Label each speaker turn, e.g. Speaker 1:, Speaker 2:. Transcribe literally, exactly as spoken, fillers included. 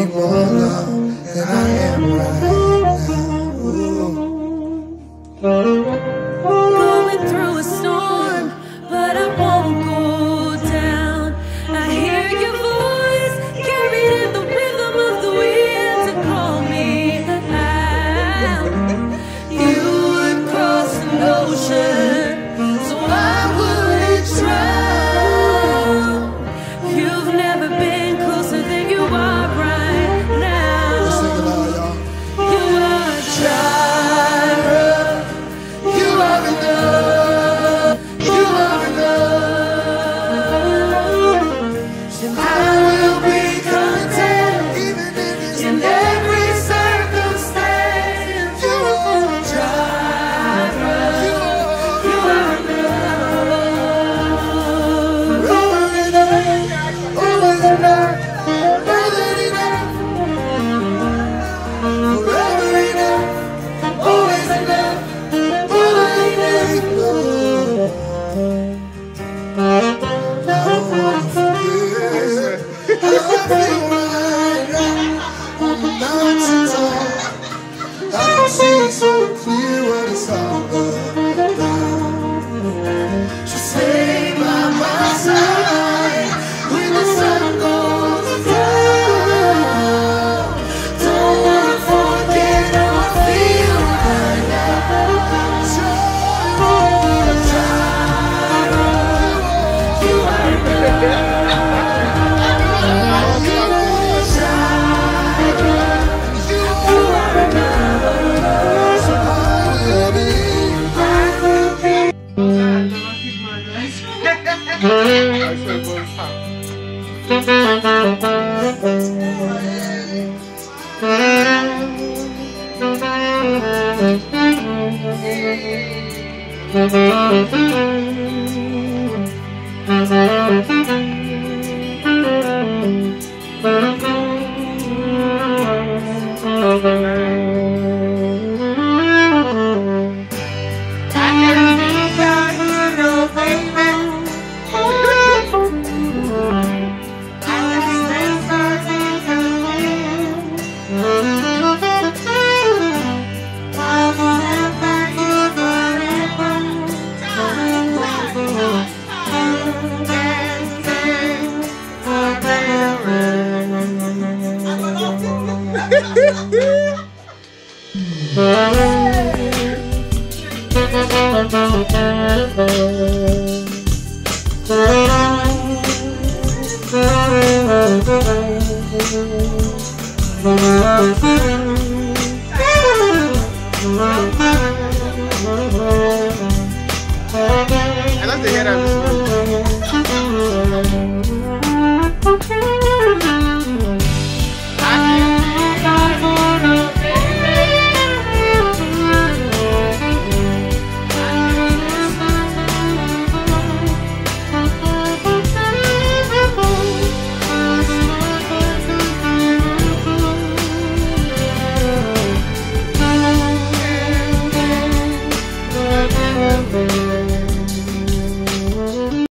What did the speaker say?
Speaker 1: need more love than I am right now.
Speaker 2: Going through a storm, but I won't go down. I hear your voice carried in the rhythm of the wind to call me out. You would cross an ocean, so I wouldn't drown. You've never been closer than you are right now. You are Jireh. You are enough. You are enough. And I will be content even in every circumstance. You are Jireh. You are enough. Over enough. Always enough. More than enough. Forever enough. Always enough. More than enough. I don't wanna forget how I feel right now on the mountaintop. I can see so clear what it's all about. Just stay by my side when the sun goes down. Don't wanna forget how I feel right now. Jireh, you are enough. You are enough. So I will be, I will be.
Speaker 3: I love to hear that.